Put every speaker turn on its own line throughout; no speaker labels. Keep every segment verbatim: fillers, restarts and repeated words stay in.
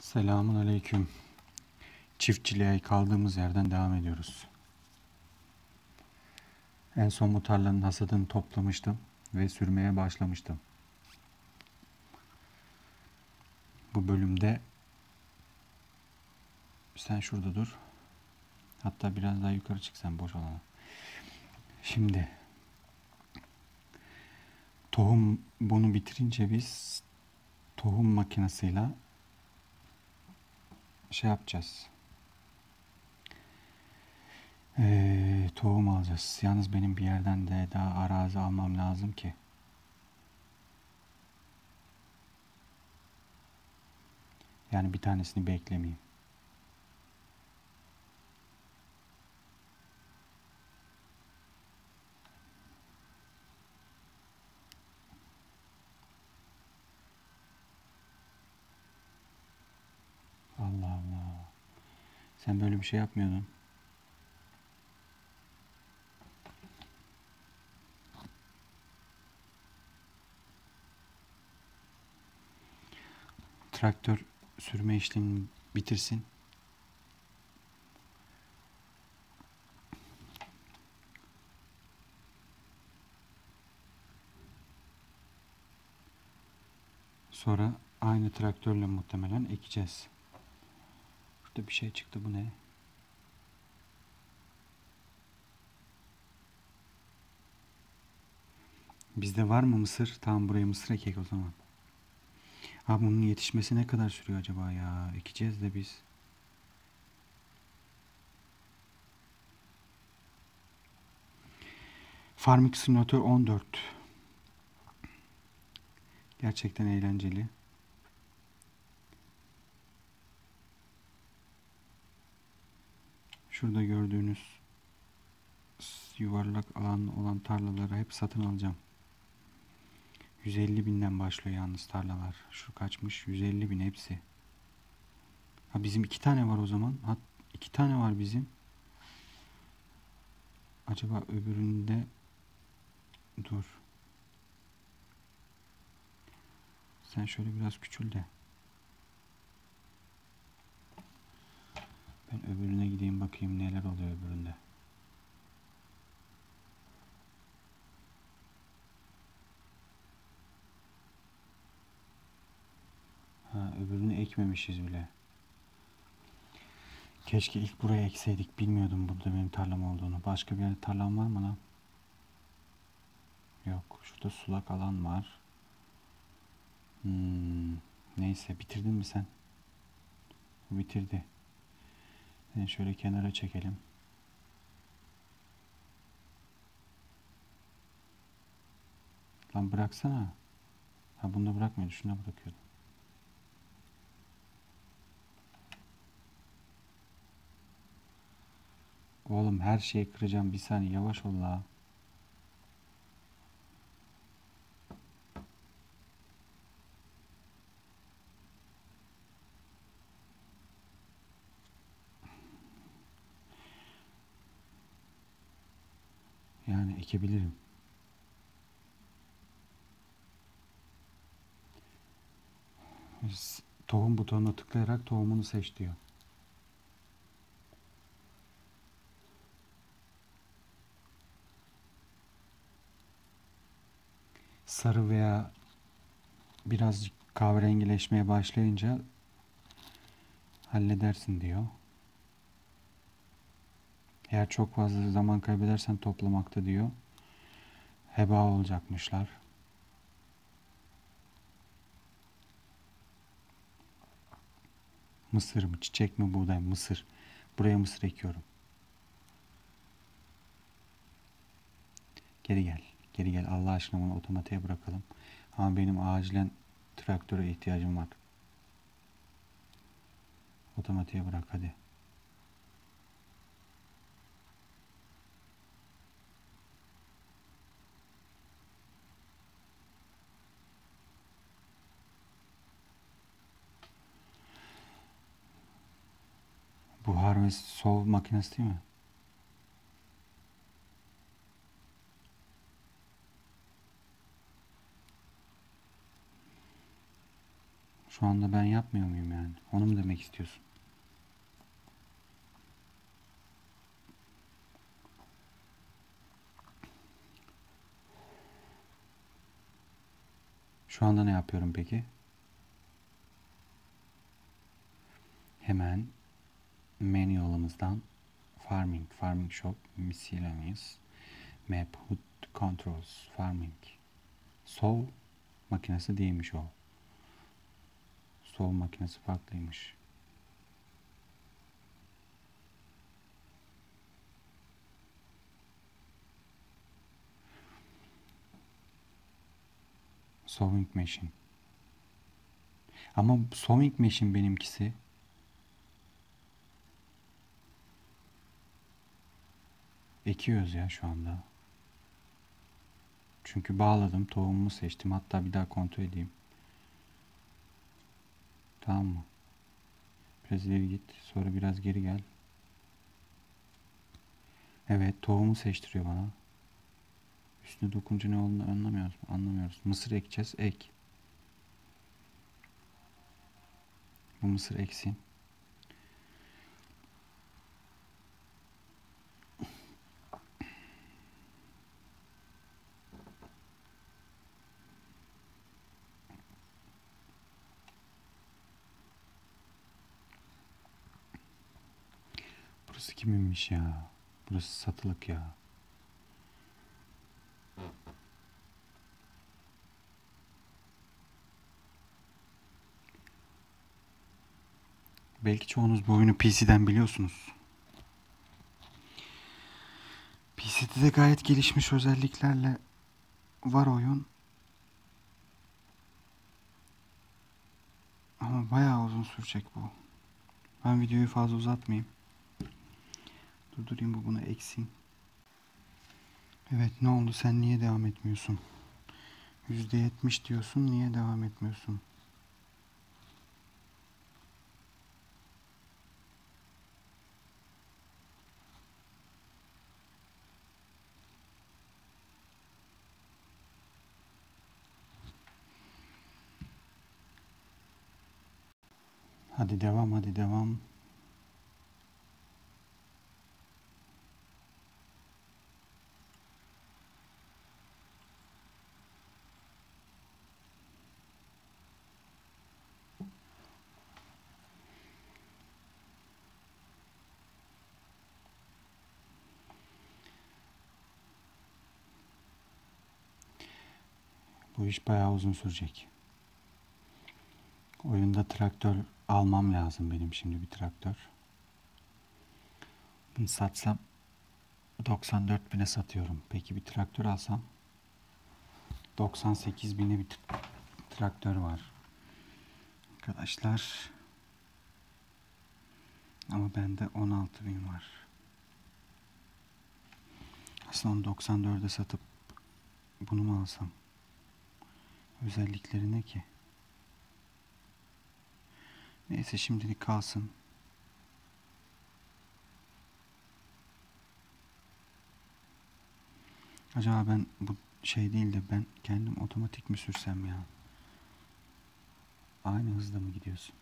Selamun aleyküm. Çiftçiliğe kaldığımız yerden devam ediyoruz. En son bu tarlanın hasadını toplamıştım ve sürmeye başlamıştım. Bu bölümde sen şurada dur. Hatta biraz daha yukarı çık sen boş olana. Şimdi tohum bunu bitirince biz tohum makinesiyle şey yapacağız. Ee, tohum alacağız. Yalnız benim bir yerden de daha arazi almam lazım ki. Yani bir tanesini beklemeyeyim. Allah Allah. Sen böyle bir şey yapmıyordun. Traktör sürme işlemini bitirsin. Sonra aynı traktörle muhtemelen ekeceğiz. Burada bir şey çıktı, bu ne? Bizde var mı mısır? Tamam, buraya mısır ekek o zaman. Ha, bunun yetişmesi ne kadar sürüyor acaba ya? Ekeceğiz de biz. Farming Simulator on dört. Gerçekten eğlenceli. Şurada gördüğünüz yuvarlak alan olan tarlaları hep satın alacağım. yüz elli binden başlıyor yalnız tarlalar. Şu kaçmış? yüz elli bin hepsi. Ha, bizim iki tane var o zaman. Ha, iki tane var bizim. Acaba öbüründe dur. Sen şöyle biraz küçül de. Ben öbürüne gideyim bakayım neler oluyor öbüründe. Ha, öbürünü ekmemişiz bile. Keşke ilk buraya ekseydik. Bilmiyordum burada benim tarlam olduğunu. Başka bir yerde tarlam var mı lan? Yok. Şurada sulak alan var. Hmm, neyse, bitirdin mi sen? Bu bitirdi. Yani şöyle kenara çekelim. Lan bıraksana. Ha, bunu da bırakmıyordu. Şuna bırakıyordum. Oğlum her şeyi kıracağım. Bir saniye yavaş ol la. Yani ekebilirim. Tohum butonuna tıklayarak tohumunu seç diyor. Sarı veya birazcık kahverengileşmeye başlayınca halledersin diyor. Eğer çok fazla zaman kaybedersen toplamakta diyor. Heba olacakmışlar. Mısır mı, çiçek mi, buğday mı? Mısır. Buraya mısır ekiyorum. Geri gel. Geri gel. Allah aşkına bunu otomatiğe bırakalım. Ama benim acilen traktöre ihtiyacım var. Otomatiğe bırak hadi. Buhar ve soğuk makinesi değil mi? Şu anda ben yapmıyor muyum yani? Onu mu demek istiyorsun? Şu anda ne yapıyorum peki? Hemen manual'ımızdan farming, farming shop, miscellaneous, map, hood, controls, farming. Sow makinesi değilmiş o. Sow makinesi farklıymış. Sowing machine. Ama sowing machine benimkisi. Ekiyoruz ya şu anda. Çünkü bağladım. Tohumumu seçtim. Hatta bir daha kontrol edeyim. Tamam mı? Biraz ileri git. Sonra biraz geri gel. Evet. Tohumu seçtiriyor bana. Üstüne dokunca ne olduğunu anlamıyoruz. Anlamıyoruz. Mısır ekeceğiz. Ek. Bu mısır eksin. Burası kiminmiş ya? Burası satılık ya. Belki çoğunuz bu oyunu P C'den biliyorsunuz. P C'de de gayet gelişmiş özelliklerle var oyun. Ama bayağı uzun sürecek bu. Ben videoyu fazla uzatmayayım. Durdurayım, bu buna eksin. Evet, ne oldu, sen niye devam etmiyorsun? yüzde yetmiş diyorsun, niye devam etmiyorsun? Hadi devam, hadi devam. Bu iş bayağı uzun sürecek. Oyunda traktör almam lazım benim şimdi, bir traktör. Bunu satsam doksan dört bine satıyorum. Peki bir traktör alsam doksan sekiz bine bir traktör var. Arkadaşlar. Ama bende on altı bin var. Aslında doksan dörde satıp bunu mu alsam? Özellikleri ne ki? Neyse, şimdilik kalsın. Acaba ben bu şey değil de ben kendim otomatik mi sürsem ya? Aynı hızda mı gidiyorsun?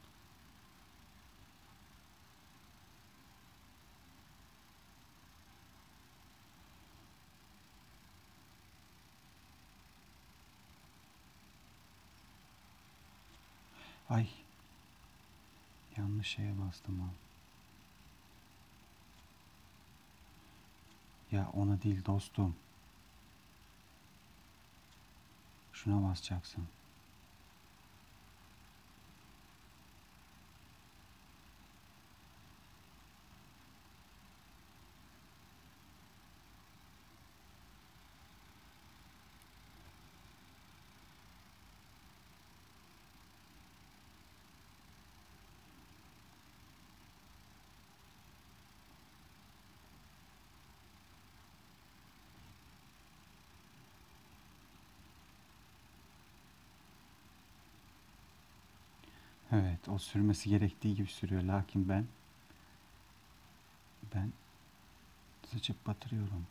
Ay. Yanlış şeye bastım ha. Ya ona değil dostum. Şuna basacaksın. Evet, o sürmesi gerektiği gibi sürüyor. Lakin ben ben sıçıp batırıyorum.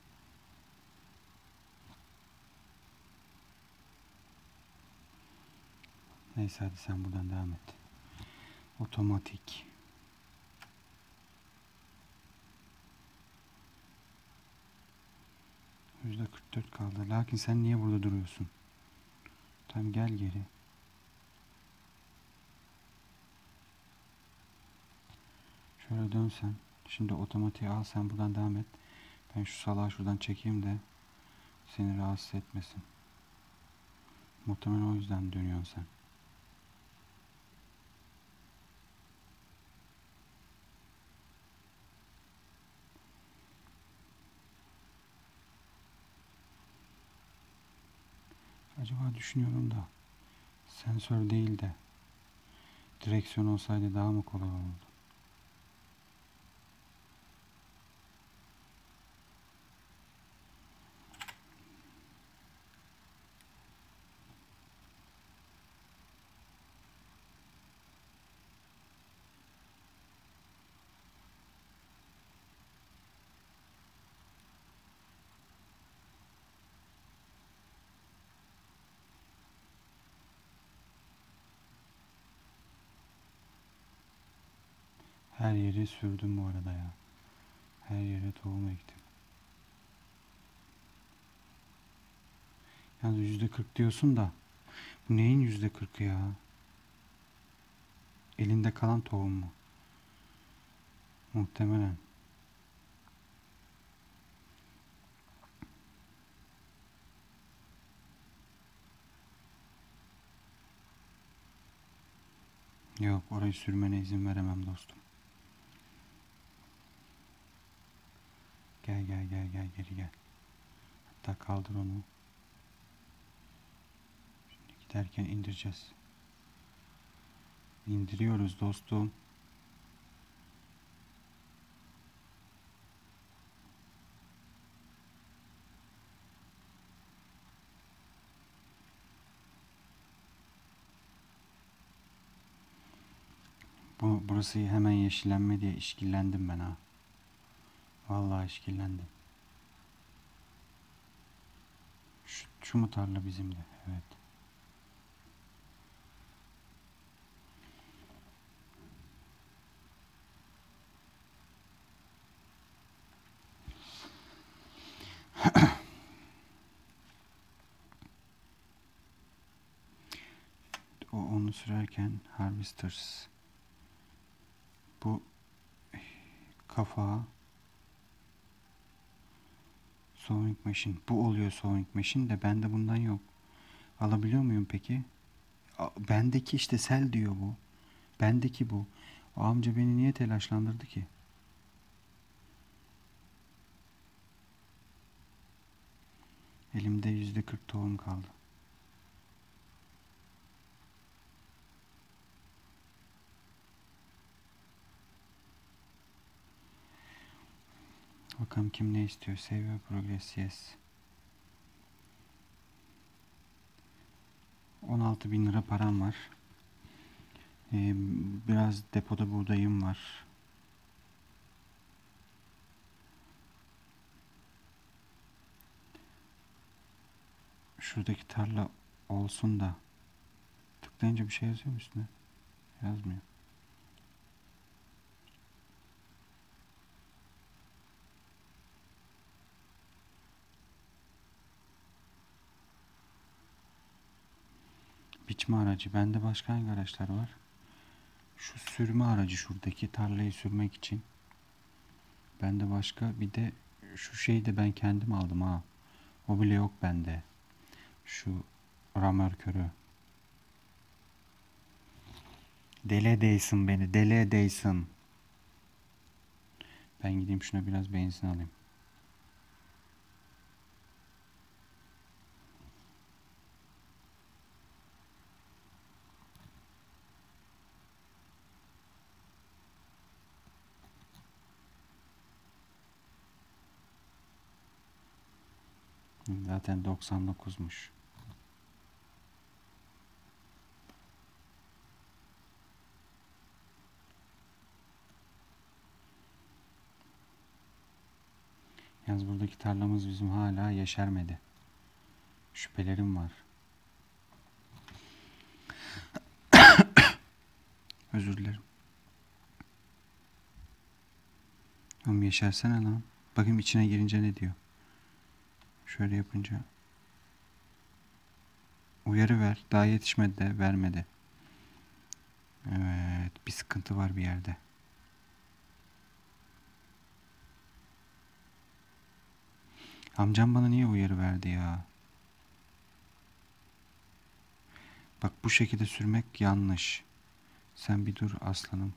Neyse hadi sen buradan devam et. Otomatik. yüzde kırk dört kaldı. Lakin sen niye burada duruyorsun? Tamam gel geri. Şöyle dönsen. Şimdi otomatiği al, sen buradan devam et. Ben şu salağı şuradan çekeyim de seni rahatsız etmesin. Muhtemelen o yüzden dönüyorsun sen. Acaba düşünüyorum da sensör değil de direksiyon olsaydı daha mı kolay olurdu? Her yeri sürdüm bu arada ya. Her yere tohum ektim. Yani yüzde kırk diyorsun da bu neyin yüzde kırkı ya? Elinde kalan tohum mu? Muhtemelen. Yok, orayı sürmene izin veremem dostum. Gel gel gel gel geri gel. Hatta kaldır onu. Şimdi giderken indireceğiz. İndiriyoruz dostum. Bu, burası hemen yeşillenme diye işkillendim ben ha. Vallahi işkillendim. Şu, şu mu tarla bizim de? Evet. O onu sürerken harvesters. Bu kafa sowing machine. Bu oluyor sowing machine de bende bundan yok. Alabiliyor muyum peki? A- Bendeki işte sel diyor bu. Bendeki bu. O amca beni niye telaşlandırdı ki? Elimde yüzde kırk tohum kaldı. Bakalım kim ne istiyor. Save progress yes. on altı bin lira param var. Ee, biraz depoda buğdayım var. Şuradaki tarla olsun da tıklayınca bir şey yazıyor mu üstüne? Yazmıyor. Biçme aracı. Bende başka hangi araçlar var? Şu sürme aracı, şuradaki tarlayı sürmek için. Bende başka bir de şu şeyi de ben kendim aldım ha. O bile yok bende. Şu ramörkörü. Deli edeysin beni. Deli edeysin. Ben gideyim şuna biraz benzin alayım. Zaten doksan dokuzmuş. Yalnız buradaki tarlamız bizim hala yeşermedi. Şüphelerim var. Özür dilerim. Oğlum yeşersene lan. Bakayım içine girince ne diyor. Şöyle yapınca. Uyarı ver. Daha yetişmedi de vermedi. Evet. Bir sıkıntı var bir yerde. Amcam bana niye uyarı verdi ya? Bak bu şekilde sürmek yanlış. Sen bir dur aslanım.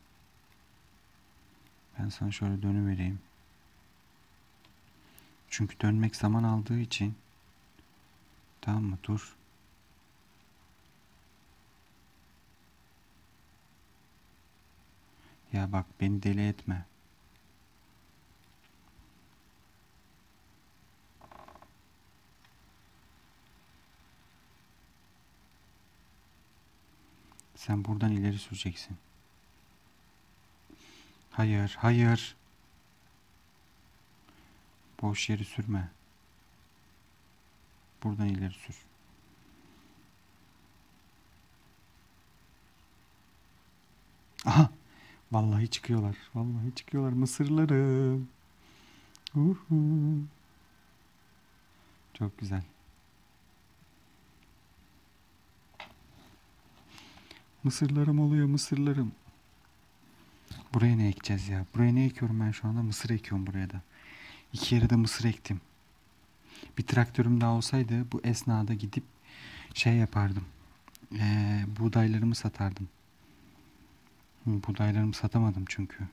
Ben sana şöyle dönüvereyim. Çünkü dönmek zaman aldığı için. Tamam mı? Dur. Ya bak beni deli etme. Sen buradan ileri süreceksin. Hayır, hayır. Boş yeri sürme. Buradan ileri sür. Aha! Vallahi çıkıyorlar. Vallahi çıkıyorlar mısırlarım. Uhu. Çok güzel. Mısırlarım oluyor mısırlarım. Buraya ne ekeceğiz ya? Buraya ne ekiyorum ben şu anda? Mısır ekiyorum buraya da. İki yere de mısır ektim. Bir traktörüm daha olsaydı bu esnada gidip şey yapardım. Ee, buğdaylarımı satardım. Buğdaylarımı satamadım çünkü.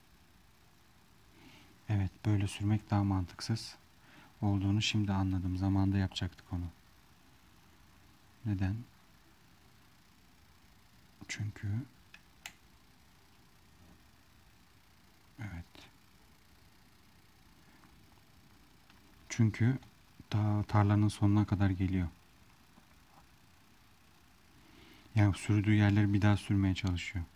Evet, böyle sürmek daha mantıksız olduğunu şimdi anladım. Zamanında yapacaktık onu. Neden? Çünkü evet. Çünkü ta tarlanın sonuna kadar geliyor. Yani sürdüğü yerleri bir daha sürmeye çalışıyor.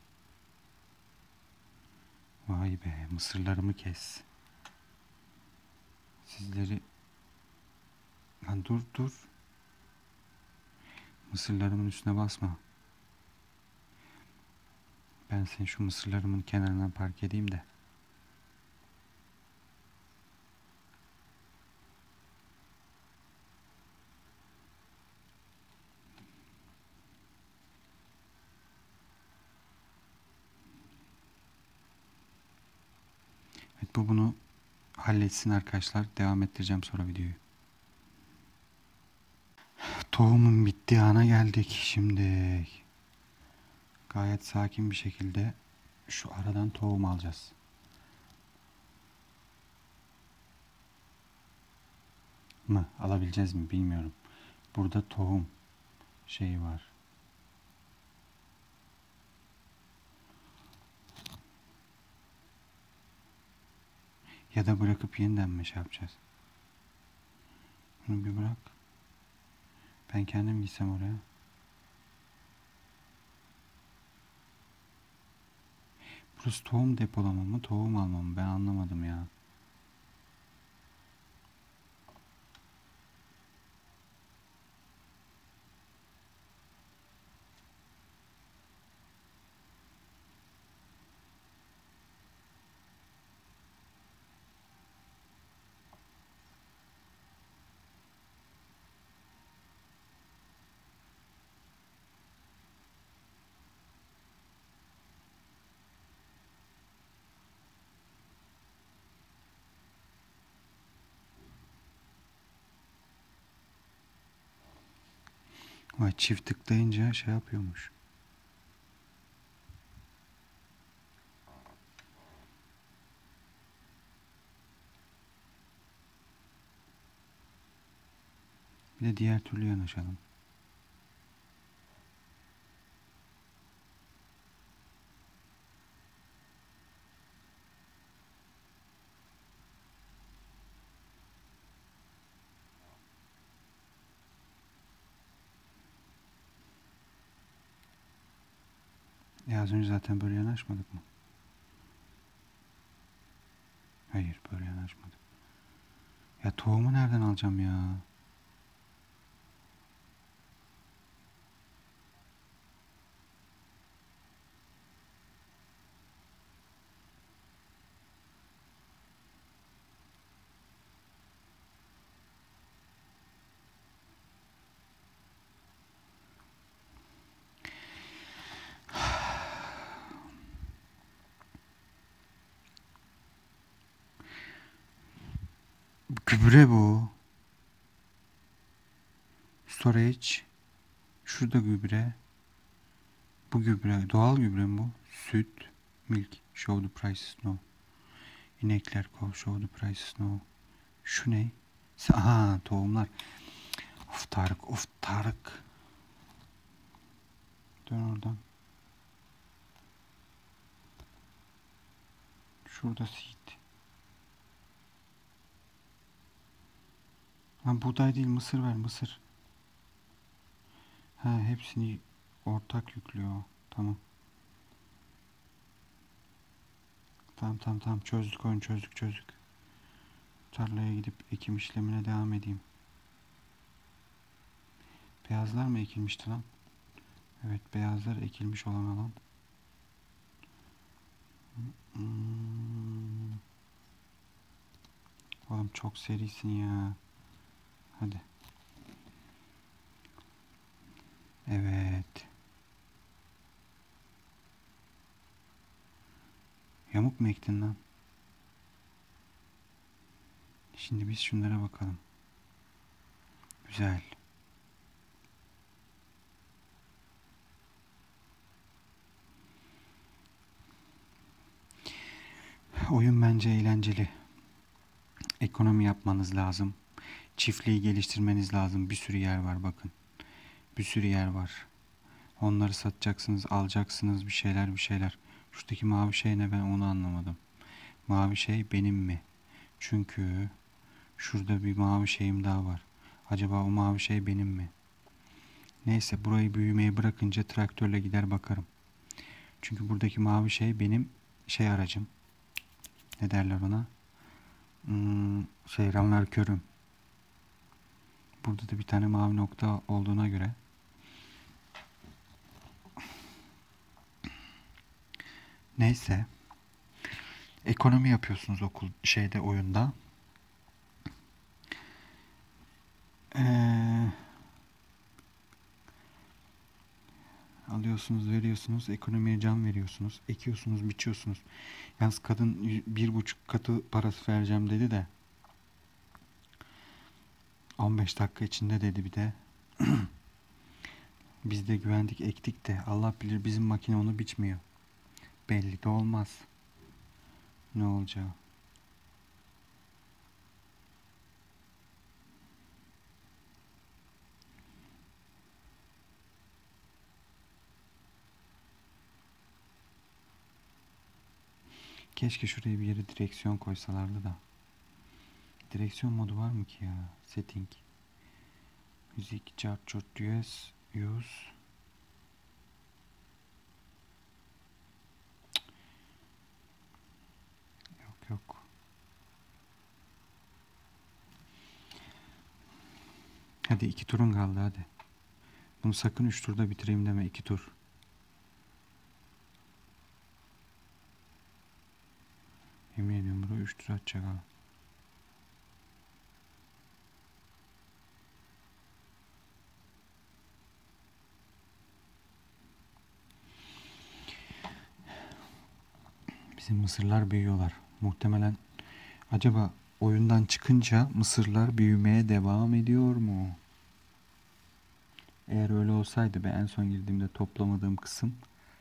Vay be, mısırlarımı kes. Sizleri... Lan dur dur. Mısırlarımın üstüne basma. Ben seni şu mısırlarımın kenarına park edeyim de. Evet, bu bunu halletsin arkadaşlar. Devam ettireceğim sonra videoyu. Tohumun bittiği ana geldik şimdi. Gayet sakin bir şekilde şu aradan tohum alacağız. Mı? Alabileceğiz mi bilmiyorum. Burada tohum şeyi var. Ya da bırakıp yeniden mi şey yapacağız? Bunu bir bırak. Ben kendim gitsem oraya. Burası tohum depolama mı, tohum alma mı? Ben anlamadım ya. Vay, çift tıklayınca şey yapıyormuş. Bir de diğer türlü yanaşalım. Ya az önce zaten böyle yanaşmadık mı? Hayır, böyle yanaşmadık. Ya tohumu nereden alacağım ya? Gübre bu. Storage. Şurada gübre. Bu gübre. Doğal gübre mi bu? Süt. Milk. Show the prices no. İnekler kov. Show the prices no. Şu ne? Aha tohumlar. Of Tarık. Of Tarık. Dön oradan. Şurada seed. Ha buğday değil mısır ver mısır. Ha hepsini ortak yüklüyor. Tamam. Tamam tamam tamam çözdük oyunu çözdük çözdük. Tarlaya gidip ekim işlemine devam edeyim. Beyazlar mı ekilmişti lan? Evet beyazlar ekilmiş olan alan. Hmm. Oğlum çok serisin ya. Hadi. Evet. Yamuk mu ektin lan? Şimdi biz şunlara bakalım. Güzel. Oyun bence eğlenceli. Ekonomi yapmanız lazım. Çiftliği geliştirmeniz lazım. Bir sürü yer var bakın. Bir sürü yer var. Onları satacaksınız, alacaksınız bir şeyler bir şeyler. Şuradaki mavi şey ne ben onu anlamadım. Mavi şey benim mi? Çünkü şurada bir mavi şeyim daha var. Acaba o mavi şey benim mi? Neyse burayı büyümeye bırakınca traktörle gider bakarım. Çünkü buradaki mavi şey benim şey aracım. Ne derler ona? Hmm, şey ranlarkörüm. Burada da bir tane mavi nokta olduğuna göre neyse ekonomi yapıyorsunuz okul şeyde oyunda. Ee, alıyorsunuz, veriyorsunuz, ekonomiye can veriyorsunuz, ekiyorsunuz, biçiyorsunuz. Yalnız kadın bir buçuk katı parası vereceğim dedi de on beş dakika içinde dedi bir de. Biz de güvendik ektik de Allah bilir bizim makine onu biçmiyor. Belli de olmaz. Ne olacağı. Keşke şuraya bir yere direksiyon koysalardı da. Direksiyon modu var mı ki ya? Setting. Müzik, chart, chart, use, use. Yok yok. Hadi iki turun kaldı hadi. Bunu sakın üç turda bitireyim deme iki tur. Yemin ediyorum buraya üç tur atacak ha. Bizim mısırlar büyüyorlar. Muhtemelen acaba oyundan çıkınca mısırlar büyümeye devam ediyor mu? Eğer öyle olsaydı ben en son girdiğimde toplamadığım kısım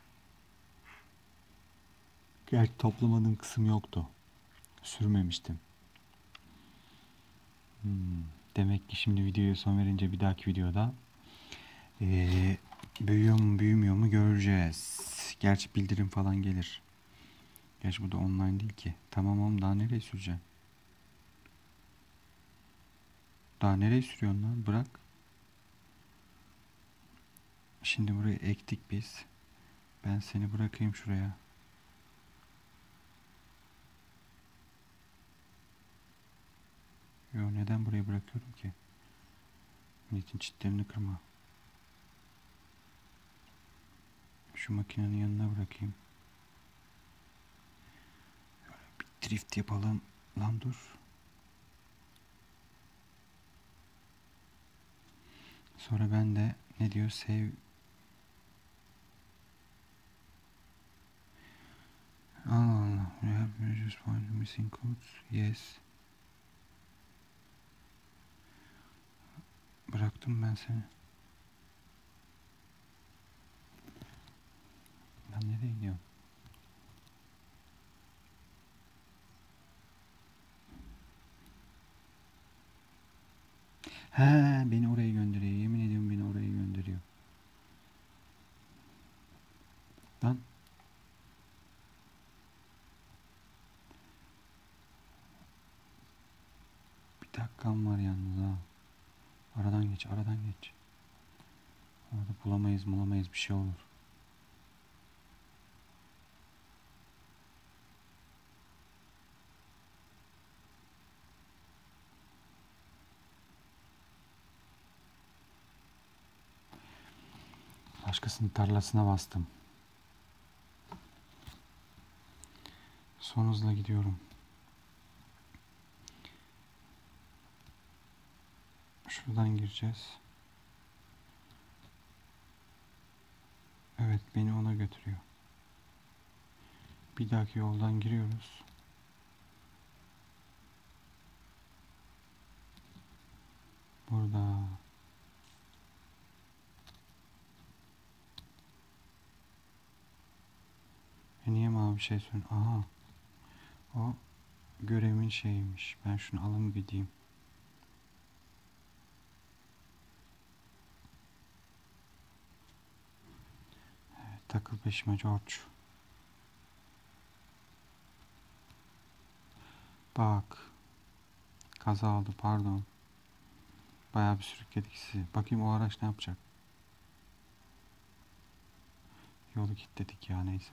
gerçi toplamadığım kısım yoktu. Sürmemiştim. Hmm. Demek ki şimdi videoya son verince bir dahaki videoda ee, büyüyor mu büyümüyor mu göreceğiz. Gerçi bildirim falan gelir. Gerçi bu da online değil ki. Tamam oğlum daha nereye süreceğim? Daha nereye sürüyorsun lan? Bırak. Şimdi buraya ektik biz. Ben seni bırakayım şuraya. Yo neden buraya bırakıyorum ki? Milletin çitlerini kırma. Şu makinenin yanına bırakayım. Şöyle bir drift yapalım. Lan dur. Sonra ben de ne diyor? Save. Allah Allah. We have just find missing codes. Yes. Bıraktım ben seni. Lan nereye gidiyorsun? He, beni oraya gönderiyor. Yemin ediyorum beni oraya gönderiyor. Lan. Bir dakikam var yalnız ha. Aradan geç, aradan geç. Orada bulamayız, bulamayız bir şey olur. Başkasının tarlasına bastım. Son hızla gidiyorum. Şuradan gireceğiz. Evet, beni ona götürüyor. Bir dahaki yoldan giriyoruz. Burada. E niye mavi şey söylüyor? Aha. O görevin şeyiymiş. Ben şunu alayım gideyim. Evet, takıl peşime George. Bak. Kaza oldu, pardon. Bayağı bir sürükledik sizi. Bakayım o araç ne yapacak? Yolu kilitledik ya, neyse.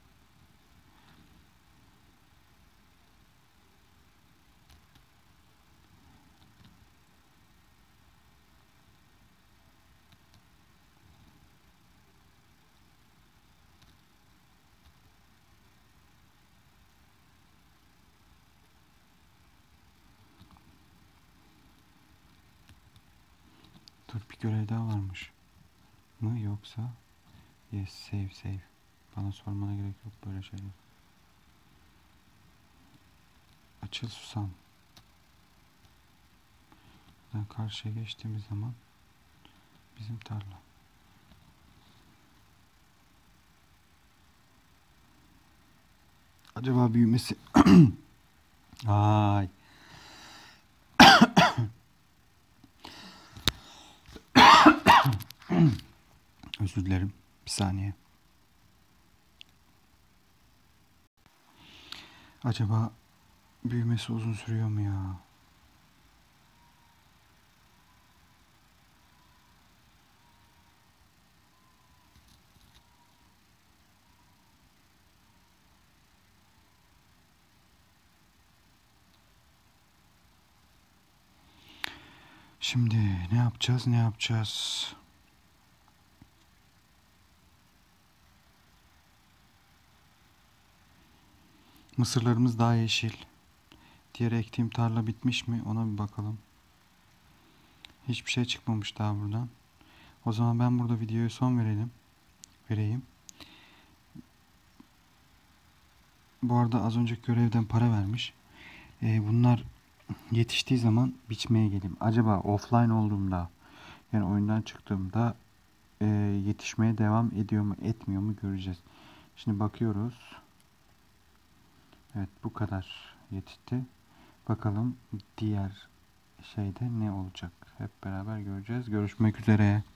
Dur, bir görev daha varmış. Mı yoksa? Yes, save save. Bana sormana gerek yok böyle şeyler. Açıl susam. Buradan karşıya geçtiğimiz zaman bizim tarla. Acaba büyümesi... Ay. Özür dilerim. Bir saniye. Acaba büyümesi uzun sürüyor mu ya? Şimdi ne yapacağız? Ne yapacağız? Mısırlarımız daha yeşil. Diğer ektiğim tarla bitmiş mi? Ona bir bakalım. Hiçbir şey çıkmamış daha buradan. O zaman ben burada videoyu son verelim. Vereyim. Bu arada az önceki görevden para vermiş. Ee, bunlar yetiştiği zaman biçmeye geleyim. Acaba offline olduğumda, yani oyundan çıktığımda e, yetişmeye devam ediyor mu etmiyor mu göreceğiz. Şimdi bakıyoruz. Evet, bu kadar yetişti. Bakalım diğer şeyde ne olacak. Hep beraber göreceğiz. Görüşmek üzere.